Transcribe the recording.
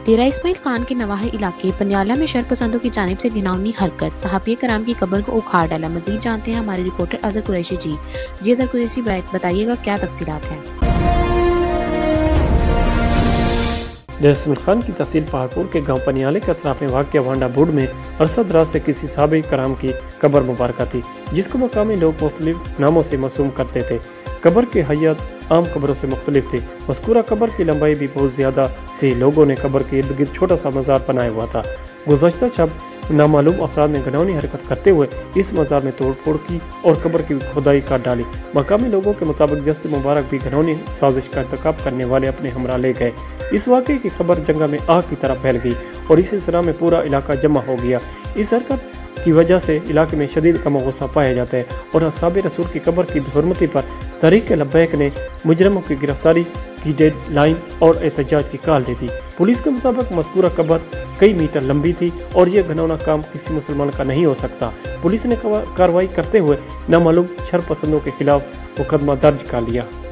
ڈیرہ اسماعیل خان کے نواحی علاقے پنیالہ میں شرپسندوں کی جانب سے گھناؤنی حرکت، صحابہ کرام کی قبر کو اکھاڑ ڈالا۔ مزید جانتے ہیں ہمارے رپورٹر اظہر قریشی۔ جی اظہر قریشی، بتائیے گا کیا تفصیلات ہیں؟ ڈیرہ اسماعیل خان کی تحصیل پہاڑپور کے گاؤں پنیالے کے اطراف میں واقع وانڈا بوڑ میں عرصہ دراز سے کسی صحابہ کرام کی قبر مبارکہ تھی، جس کو مقامی لوگ مختلف ناموں سے موسوم کرتے تھے۔ قبر کی حیت عام قبروں سے مختلف تھی۔ مذکورہ قبر کی لمبائی بھی بہت زیادہ تھی۔ لوگوں نے قبر کے ارد گرد چھوٹا سا مزار بنایا ہوا تھا۔ گزشتہ شب نامعلوم افراد نے گھناؤنی حرکت کرتے ہوئے اس مزار میں توڑ پھوڑ کی اور قبر کی کھدائی کر ڈالی۔ مقامی لوگوں کے مطابق جسد مبارک بھی گھناؤنی سازش کا ارتکاب کرنے والے اپنے ہمراہ لے گئے۔ اس واقعے کی خبر جنگہ میں آگ کی طرح پھیل گئی اور اس سلسلہ میں پورا علاقہ جمع ہو گیا۔ اس حرکت کی وجہ سے علاقے میں شدید غم و غصہ پایا جاتا ہے اور اصحاب رسول کی قبر کی بے حرمتی پر تحریک لبیک نے مجرموں کی گرفتاری کی ڈیڈ لائن اور احتجاج کی کال دے دی۔ پولیس کے مطابق مذکورہ قبر کئی میٹر لمبی تھی اور یہ گھناؤنا کام کسی مسلمان کا نہیں ہو سکتا۔ پولیس نے کارروائی کرتے ہوئے نامعلوم شر پسندوں کے خلاف مقدمہ درج کر لیا۔